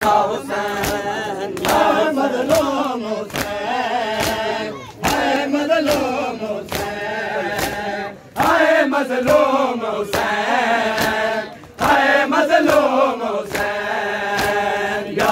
हुसैन या मज़लूम हुसैन, हाय मज़लूम हुसैन, हाय मज़लूम हुसैन, हाय मज़लूम हुसैन या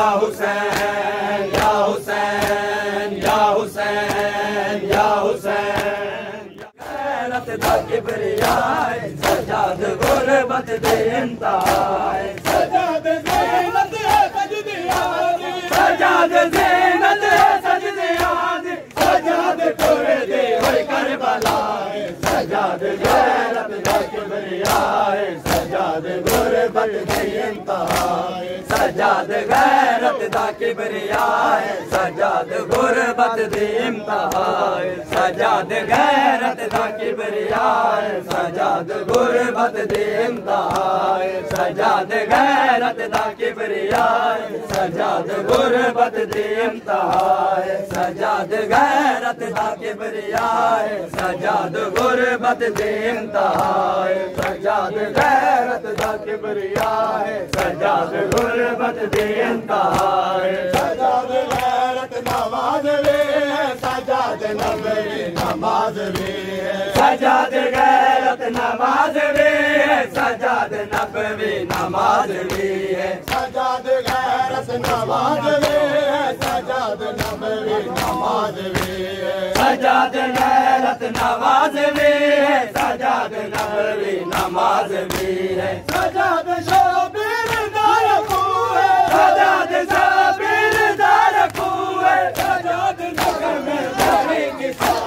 हुसैन या हुसैन या हुसैन या हुसैन। गैरत दा किबरिया सजाद गुरबत दे इंतहाए, सजाद ज़ीनत है सजदे आदि, सजाद ज़ीनत है सजदे आदि, सजाद कोरे दे होए करबला, सजाद गैरत दा किबरिया सजाद गुरबत दे इंतहाए, सजाद गैरत दा किबरिया सजाद गुरबत दे इंतहाए, सजाद गैरत दा किबरिया सजाद गुरबत दे इंतहाए, सजाद गैरत दा किबरिया सजाद गुरबत दे इंतहाए, सजाद गैरत दा किबरिया सजाद गुरबत दे इंतहाए, सजाद गैरत दा किबरिया सजाद गुरबत दे इंतहाए, सजाद गैरत नवाज वे सजाद नबी नमाज वे, सजाद गैरत नमाज वे सजाद नबी नमाज वे, सजाद गैरत नमाज वे सजाद नबी नमाज वे, सजाद गैरत नमाज वे सजाद नबी नमाज वे, सजाद शबीर दार कुए, सजाद शबीर दार कुए, सजाद नगर में जाने की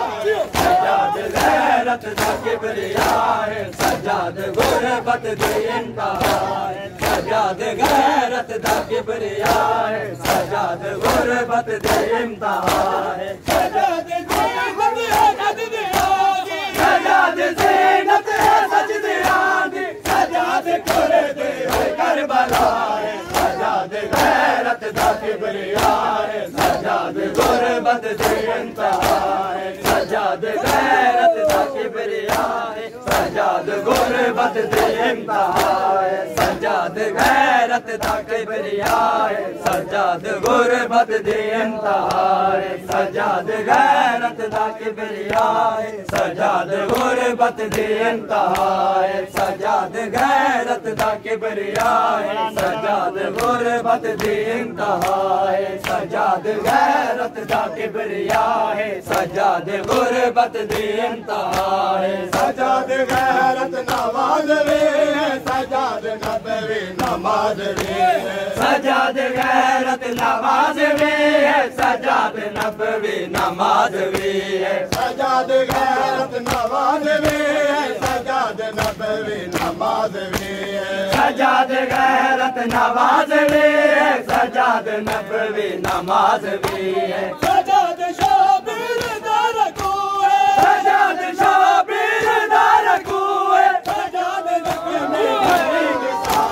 सजाद गैरत दा किबरिया सजाद गुरबत दे इंतहाए, सजाद गैरत दा किबरिया सजाद गुरबत दे इंतहाए, सजाद ज़ीनत है सजदे आदि, सजाद ज़ीनत है सजदे आदि, सजाद कोरे दे होए करबला, सजाद गैरत दा किबरिया सजाद गुरबत दे इंतहाए, सजाद गैरत दा किबरिया सजाद गुरबत दे इंतहाए, सजाद गैरत दा किबरिया सजाद गुरबत दे इंतहाए, सजाद गैरत दा किबरिया सजाद गुरबत दे इंतहाए, सजाद गैरत दा किबरिया सजाद गुरबत दे इंतहाए, सजाद गैरत दा किबरिया सजाद गुरबत दे इंतहाए, सजाद गैरत नवाज वे सजाद नबी नमाज वे, सजाद गैरत नवाज वे सजाद नबी नमाज वे, सजाद गैरत नवाज वे सजाद नबी नमाज वे, सजाद गैरत नवाज वे सजाद नबी नमाज वे, सजाद शबीर दार कुए, सजाद शबीर दार कुए, सजाद नगर में जाने की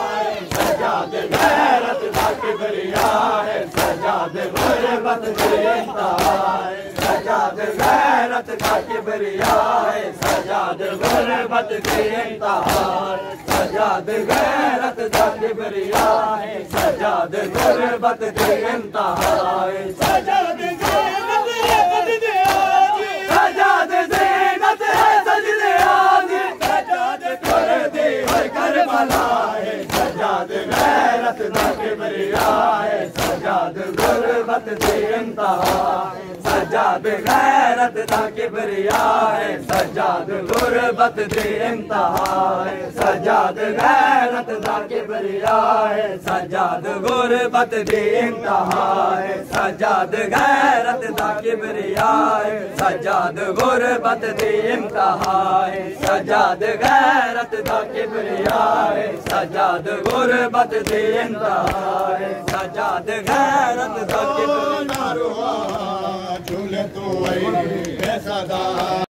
सजाद गैरत दा किबरिया सजाद गुरबत दे इंतहाए, सजाद गैरत दा किबरिया सजाद गुरबत दे इंतहाए, सजाद गैरत दा किबरिया सजाद गुरबत दे इंतहाए, सजाद ज़ीनत है सजदे आदि, सजाद ज़ीनत है सजदे आदि, सजाद कोरे दे होए करबला, सजाद गैरत दा किबरिया सजाद गुरबत दे इंतहाए, सजाद गैरत दा किबरिया सजाद गुरबत दे इंतहाए, सजाद गैरत दा किबरिया सजाद गुरबत दे इंतहाए, सजाद गैरत दा किबरिया सजाद गुरबत दे इंतहाए, सजाद गैरत दा किबरिया सजाद गुरबत दे इंतहाए, सजाद गैरत दा किबरिया झूले तो सदा